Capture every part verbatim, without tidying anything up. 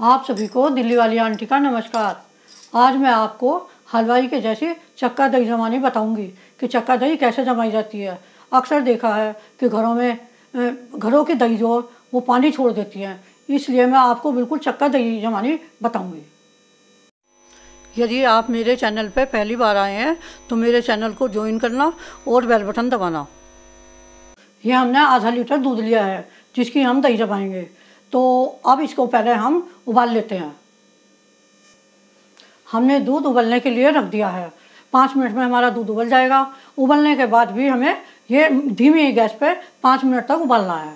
आप सभी को दिल्ली वाली आंटी का नमस्कार। आज मैं आपको हलवाई के जैसे चक्का दही जमानी बताऊंगी कि चक्का दही कैसे जमाई जाती है। अक्सर देखा है कि घरों में घरों की दही जो वो पानी छोड़ देती है, इसलिए मैं आपको बिल्कुल चक्का दही जमानी बताऊंगी। यदि आप मेरे चैनल पर पहली बार आए हैं तो मेरे चैनल को ज्वाइन करना और बेल बटन दबाना। ये हमने आधा लीटर दूध लिया है जिसकी हम दही जमाएंगे। तो अब इसको पहले हम उबाल लेते हैं। हमने दूध उबलने के लिए रख दिया है। पाँच मिनट में हमारा दूध उबल जाएगा। उबलने के बाद भी हमें ये धीमी गैस पे पाँच मिनट तक उबालना है।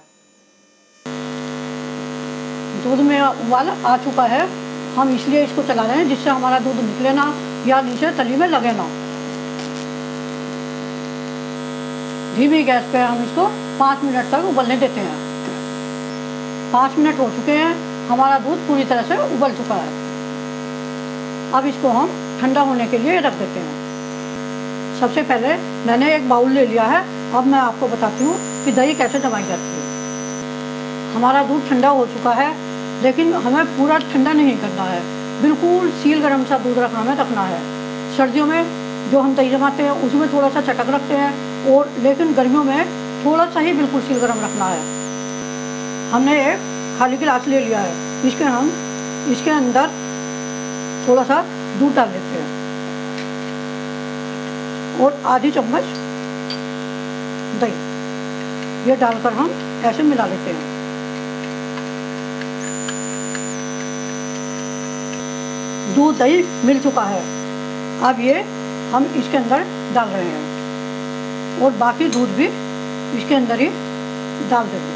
दूध में उबाल आ चुका है, हम इसलिए इसको चला रहे हैं जिससे हमारा दूध निकले ना या नीचे तली में लगे ना। धीमी गैस पे हम इसको पाँच मिनट तक उबलने देते हैं। पाँच मिनट हो चुके हैं, हमारा दूध पूरी तरह से उबल चुका है। अब इसको हम ठंडा होने के लिए रख देते हैं। सबसे पहले मैंने एक बाउल ले लिया है। अब मैं आपको बताती हूँ कि दही कैसे जमाई जाती है। हमारा दूध ठंडा हो चुका है, लेकिन हमें पूरा ठंडा नहीं करना है, बिल्कुल सील गर्म सा दूध रखना में रखना है। सर्दियों में जो हम दही जमाते हैं उसमें थोड़ा सा चटक रखते हैं, और लेकिन गर्मियों में थोड़ा सा ही बिल्कुल सील गर्म रखना है। हमने एक खाली गिलास ले लिया है, इसके हम इसके अंदर थोड़ा सा दूध डाल देते हैं और आधी चम्मच दही ये डालकर हम ऐसे मिला लेते हैं। दूध दही मिल चुका है। अब ये हम इसके अंदर डाल रहे हैं और बाकी दूध भी इसके अंदर ही डाल देंगे।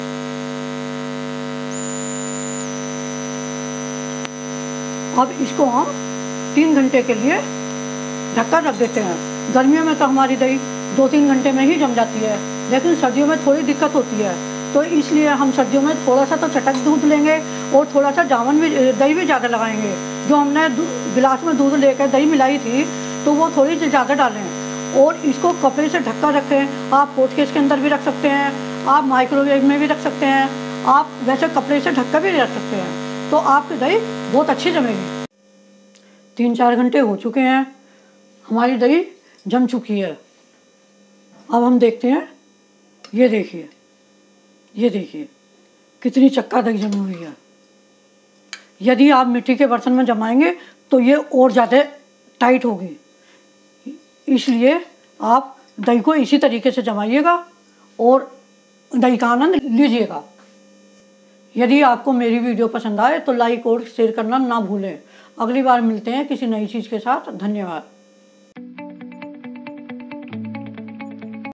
अब इसको हम तीन घंटे के लिए ढककर रख देते हैं। गर्मियों में तो हमारी दही दो तीन घंटे में ही जम जाती है, लेकिन सर्दियों में थोड़ी दिक्कत होती है, तो इसलिए हम सर्दियों में थोड़ा सा तो चटक दूध लेंगे और थोड़ा सा जामुन भी दही भी ज़्यादा लगाएंगे। जो हमने गिलास में दूध लेकर दही मिलाई थी तो वो थोड़ी सी ज़्यादा डालें और इसको कपड़े से ढककर रखें। आप हॉटकेस के अंदर भी रख सकते हैं, आप माइक्रोवेव में भी रख सकते हैं, आप वैसे कपड़े से ढककर भी रख सकते हैं, तो आपकी दही बहुत अच्छी जमेगी। तीन चार घंटे हो चुके हैं, हमारी दही जम चुकी है। अब हम देखते हैं, ये देखिए ये देखिए कितनी चक्का दही जमी हुई है। यदि आप मिट्टी के बर्तन में जमाएंगे तो ये और ज़्यादा टाइट होगी, इसलिए आप दही को इसी तरीके से जमाइएगा और दही का आनंद लीजिएगा। यदि आपको मेरी वीडियो पसंद आए तो लाइक और शेयर करना ना भूलें। अगली बार मिलते हैं किसी नई चीज़ के साथ। धन्यवाद।